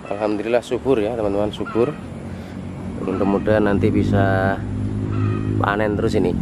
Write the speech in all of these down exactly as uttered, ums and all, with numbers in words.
Alhamdulillah subur ya teman-teman, subur. Mudah-mudahan nanti bisa panen terus ini.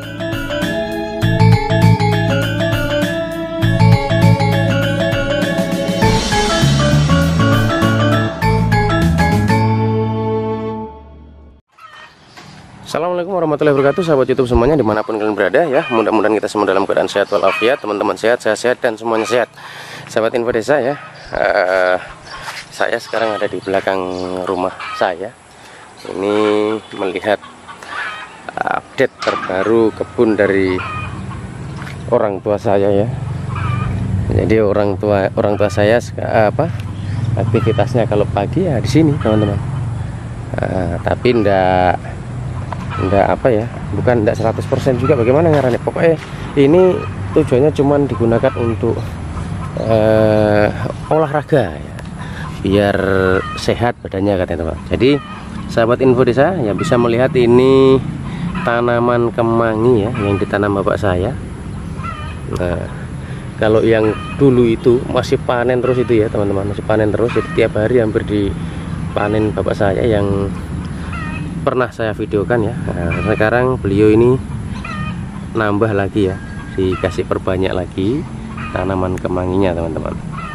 Assalamualaikum warahmatullahi wabarakatuh, sahabat YouTube semuanya dimanapun kalian berada ya. Mudah-mudahan kita semua dalam keadaan sehat walafiat, teman-teman sehat, saya sehat dan semuanya sehat. Sahabat Info Desa ya, uh, saya sekarang ada di belakang rumah saya. Ini melihat update terbaru kebun dari orang tua saya ya. Jadi orang tua orang tua saya apa aktivitasnya kalau pagi ya di sini teman-teman. Uh, tapi ndak ndak apa ya, bukan ndak seratus persen juga, bagaimana ngarannya, pokoknya ini tujuannya cuman digunakan untuk uh, olahraga ya, biar sehat badannya katanya teman. Jadi sahabat Info Desa ya bisa melihat ini tanaman kemangi ya yang ditanam bapak saya. Nah kalau yang dulu itu masih panen terus itu ya teman-teman, masih panen terus, jadi tiap hari hampir dipanen bapak saya yang pernah saya videokan ya. Nah, sekarang beliau ini nambah lagi ya, dikasih perbanyak lagi tanaman kemanginya teman-teman.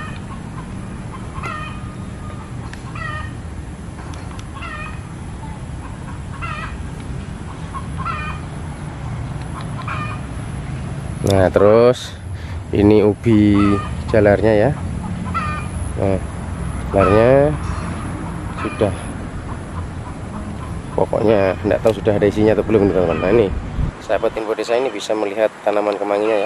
Nah terus ini ubi jalarnya ya. Nah jalarnya sudah, pokoknya enggak tahu sudah ada isinya atau belum teman-teman. Nah ini sahabat Info Desa ini bisa melihat tanaman kemanginya ya.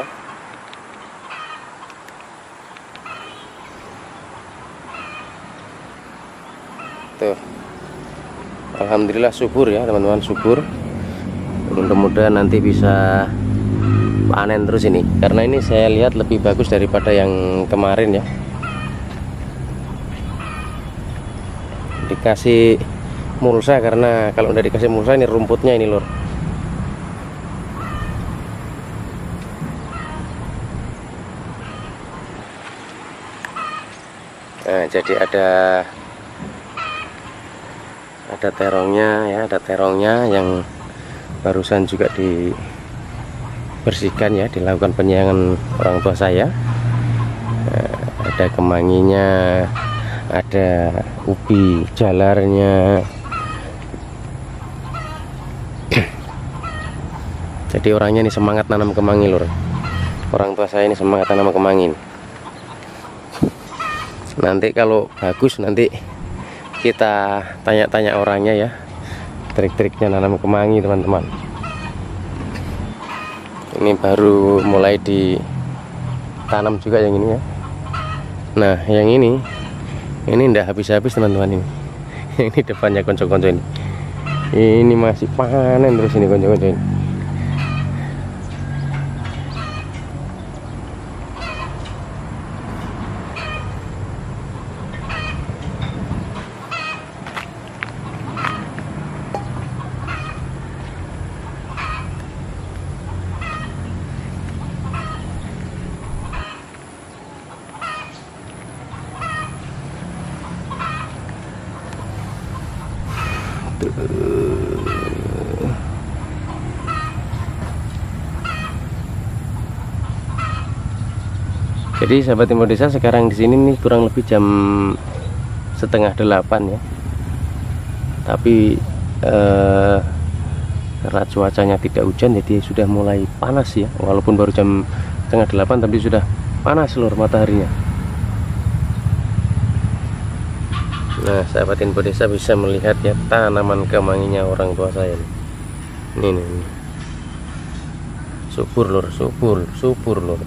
Tuh, alhamdulillah subur ya teman-teman, subur. Mudah-mudahan nanti bisa panen terus ini, karena ini saya lihat lebih bagus daripada yang kemarin ya. Dikasih mulsa, karena kalau udah dikasih mulsa ini rumputnya ini lur. Nah jadi ada ada terongnya ya, ada terongnya yang barusan juga dibersihkan ya, dilakukan penyiangan orang tua saya. Nah, ada kemanginya, ada ubi jalarnya. Jadi orangnya ini semangat nanam kemangi lur. Orang tua saya ini semangat nanam kemangi. Nanti kalau bagus nanti kita tanya-tanya orangnya ya, trik-triknya nanam kemangi teman-teman. Ini baru mulai ditanam juga yang ini ya. Nah yang ini ini ndak habis-habis teman-teman ini. Ini depannya konco-konco ini. Ini masih panen terus ini konco-konco ini. Jadi sahabat Info Desa sekarang di sini nih kurang lebih jam setengah delapan ya. Tapi eh, karena cuacanya tidak hujan jadi sudah mulai panas ya. Walaupun baru jam setengah delapan tapi sudah panas seluruh mataharinya. Nah sahabat Info Desa bisa melihat ya tanaman kemanginya orang tua saya nih. Ini nih, nih. Subur lur, subur, subur lur.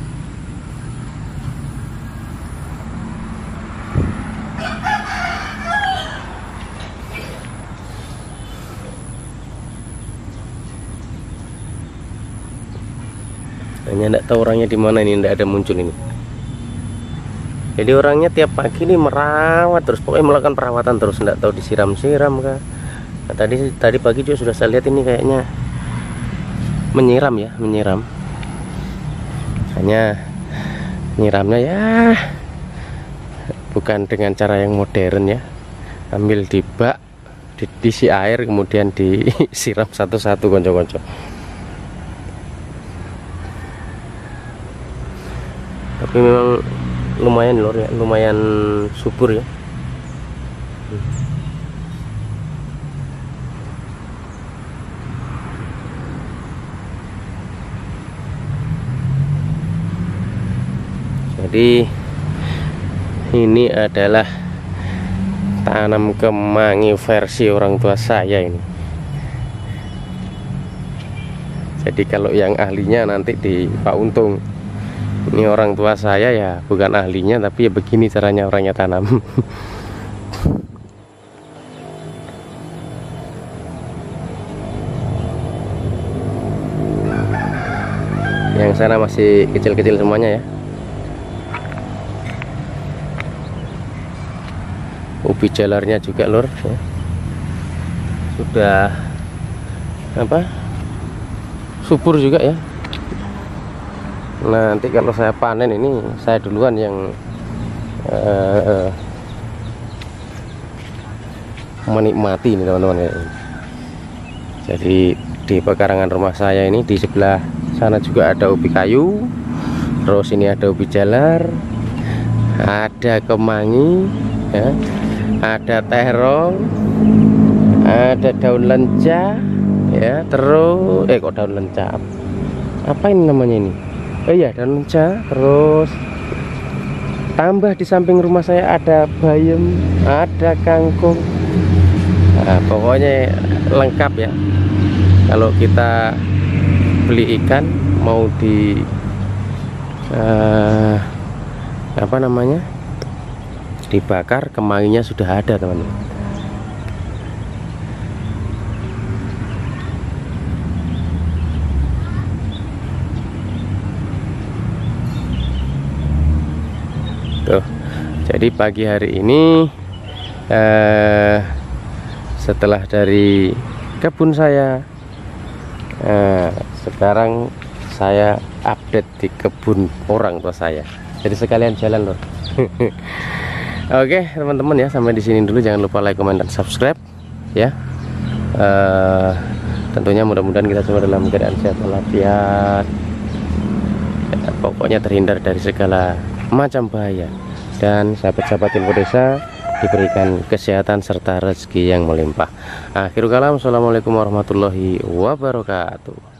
Hanya tidak tahu orangnya di mana ini, tidak ada muncul ini. Jadi orangnya tiap pagi ini merawat terus, pokoknya melakukan perawatan terus, tidak tahu disiram-siram kah. Nah, tadi tadi pagi juga sudah saya lihat ini kayaknya menyiram ya, menyiram. Hanya nyiramnya ya bukan dengan cara yang modern ya, ambil di bak, diisi air, kemudian disiram satu-satu konco-konco. Tapi memang lumayan lor ya, lumayan subur ya. Jadi ini adalah tanam kemangi versi orang tua saya ini. Jadi kalau yang ahlinya nanti di Pak Untung, ini orang tua saya ya bukan ahlinya, tapi ya begini caranya orangnya tanam. Yang sana masih kecil-kecil semuanya ya. Ubi jalarnya juga lor ya. Sudah apa subur juga ya. Nah, nanti kalau saya panen ini saya duluan yang uh, menikmati ini teman-teman ya. Jadi di pekarangan rumah saya ini di sebelah sana juga ada ubi kayu, terus ini ada ubi jalar, ada kemangi ya, ada terong, ada daun lenca ya, terus eh kok daun lenca apa ini namanya ini, oh iya daun lenca. Terus tambah di samping rumah saya ada bayam, ada kangkung. Nah, pokoknya lengkap ya. Kalau kita beli ikan mau di uh, apa namanya dibakar, kemanginya sudah ada teman-teman. Tuh, jadi pagi hari ini eh, setelah dari kebun saya, eh, sekarang saya update di kebun orang tua saya. Jadi sekalian jalan loh. Oke teman-teman ya, sampai di sini dulu. Jangan lupa like, comment, dan subscribe ya. Uh, tentunya mudah-mudahan kita semua dalam keadaan sehat walafiat. Ya, pokoknya terhindar dari segala macam bahaya, dan sahabat-sahabat info desa diberikan kesehatan serta rezeki yang melimpah. Akhirul kalam, assalamualaikum warahmatullahi wabarakatuh.